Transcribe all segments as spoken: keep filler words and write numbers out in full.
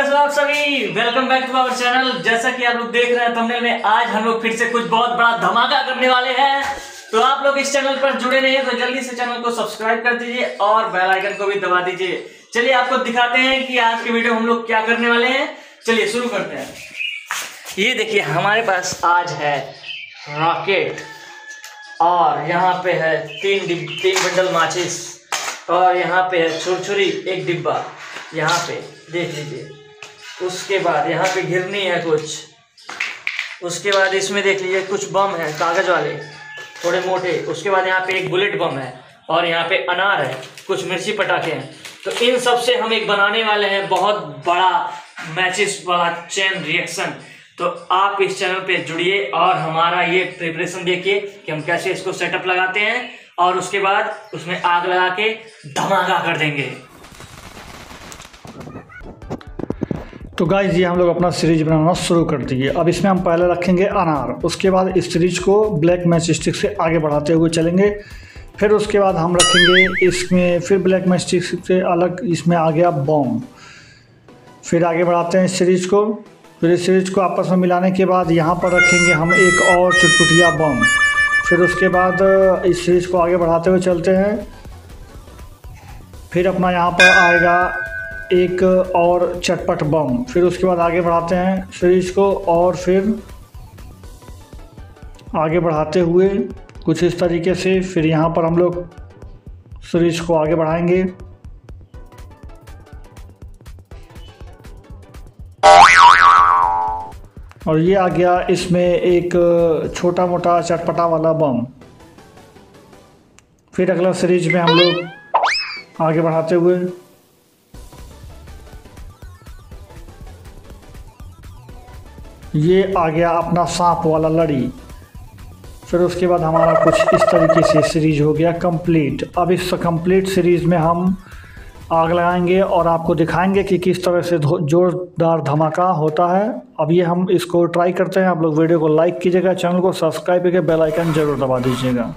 कैसे हो आप सभी। Welcome back to our channel. जैसा कि आप लोग देख रहे हैं थंबनेल में, आज हम लोग फिर से कुछ बहुत बड़ा धमाका करने वाले हैं। तो आप लोग इस चैनल पर जुड़े रहिए, तो जल्दी से चैनल को सब्सक्राइब कर दीजिए और बेल आइकन को भी दबा दीजिए। चलिए आपको दिखाते हैं कि आज की वीडियो हम लोग क्या करने वाले हैं। चलिए शुरू करते हैं। ये देखिए हमारे पास आज है रॉकेट और यहाँ पे है तीन तीन बंडल माचिस और यहाँ पे है छुरछुरी एक डिब्बा, यहाँ पे देख लीजिए। उसके बाद यहाँ पे घिरनी है कुछ, उसके बाद इसमें देख लीजिए कुछ बम है कागज वाले थोड़े मोटे। उसके बाद यहाँ पे एक बुलेट बम है और यहाँ पे अनार है, कुछ मिर्ची पटाखे हैं। तो इन सब से हम एक बनाने वाले हैं बहुत बड़ा मैचिस वाला चेन रिएक्शन। तो आप इस चैनल पे जुड़िए और हमारा ये प्रिपरेशन देखिए कि हम कैसे इसको सेटअप लगाते हैं और उसके बाद उसमें आग लगा के धमाका कर देंगे। तो गाइस ये हम लोग अपना सीरीज बनाना शुरू कर दिए। अब इसमें हम पहले रखेंगे अनार, उसके बाद इस सीरीज को ब्लैक मैच स्टिक से आगे बढ़ाते हुए चलेंगे। फिर उसके बाद हम रखेंगे इसमें फिर ब्लैक मैच स्टिक से अलग इसमें आ गया बम। फिर आगे बढ़ाते हैं इस सीरीज को। फिर इस सीरीज को आपस में मिलाने के बाद यहाँ पर रखेंगे हम एक और चुटपुटिया बम। फिर उसके बाद इस सीरीज को आगे बढ़ाते हुए चलते हैं। फिर अपना यहाँ पर आएगा एक और चटपट बम। फिर उसके बाद आगे बढ़ाते हैं सीरीज को और फिर आगे बढ़ाते हुए कुछ इस तरीके से फिर यहाँ पर हम लोग सीरीज को आगे बढ़ाएंगे। और ये आ गया इसमें एक छोटा मोटा चटपटा वाला बम। फिर अगला सीरीज में हम लोग आगे बढ़ाते हुए ये आ गया अपना सांप वाला लड़ी। फिर उसके बाद हमारा कुछ इस तरीके से सीरीज हो गया कंप्लीट। अब इस कंप्लीट सीरीज में हम आग लगाएंगे और आपको दिखाएंगे कि किस तरह से जोरदार धमाका होता है। अब ये हम इसको ट्राई करते हैं। आप लोग वीडियो को लाइक कीजिएगा, चैनल को सब्सक्राइब करके बेल आइकन जरूर दबा दीजिएगा।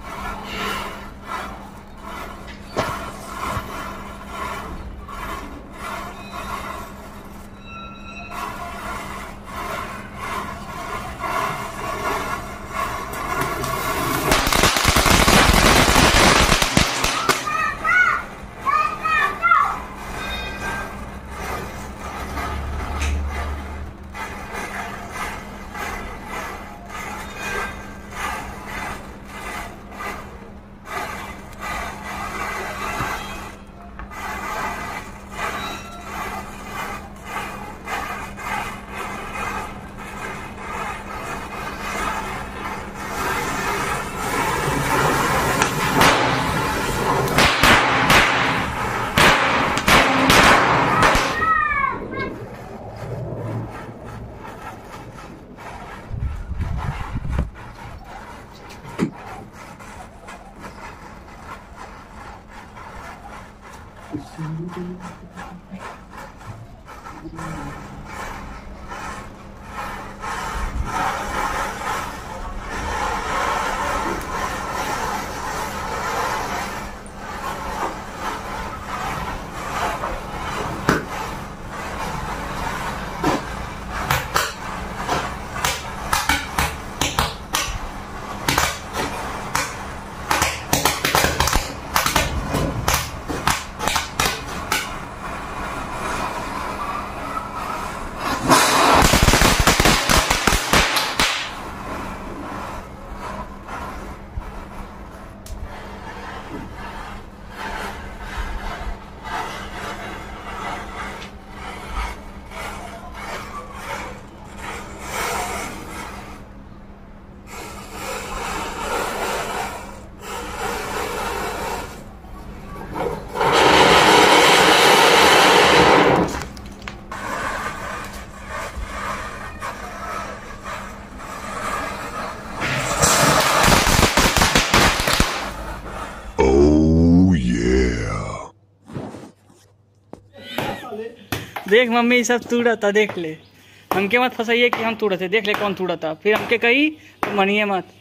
देख मम्मी सब तूड़ा था, देख ले। हमके मत फंसाइए कि हम तूड़ा थे, देख ले कौन तूड़ा था। फिर हमके कही तो मनिए मत।